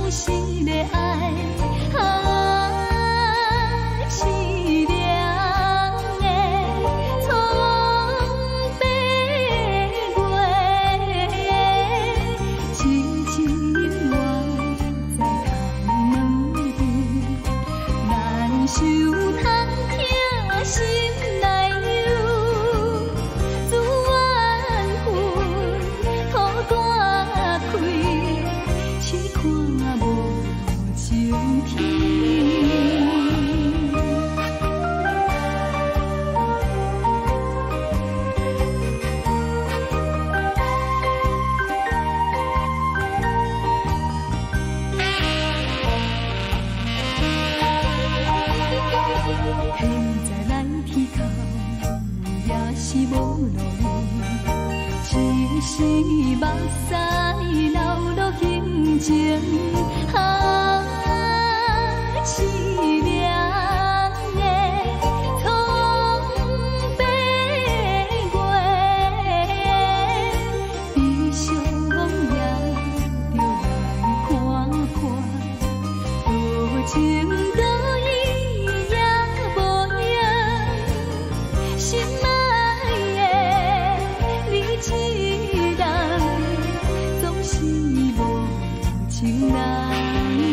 实的爱，是凉的苍白月，痴情我在空问题，难受通听心内忧，自怨恨土干开，试看无情天。现在来天空，也是无路用，只是目屎流落心情，是凉的苍白月，悲伤也着来看看，多情多义也无用，心爱的你一人，总是无情人。